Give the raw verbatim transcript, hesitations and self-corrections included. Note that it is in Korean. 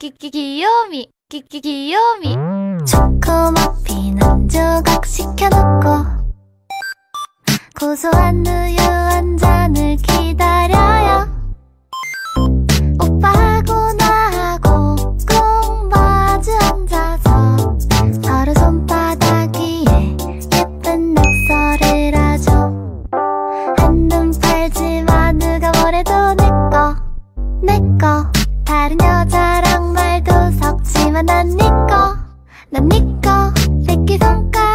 끼끼 귀요미 끼끼 귀요미. 초코머핀 한 조각 시켜놓고 고소한 우유 한 잔을 기다려요. 오빠하고 나하고 꼭 마주 앉아서 서로 손바닥 위에 예쁜 낙서를 하죠. 한눈 팔지마 누가 뭐래도 내꺼 내꺼. 다른 여자랑 말도 섞지만 난 니꺼 난 니꺼 새끼손가락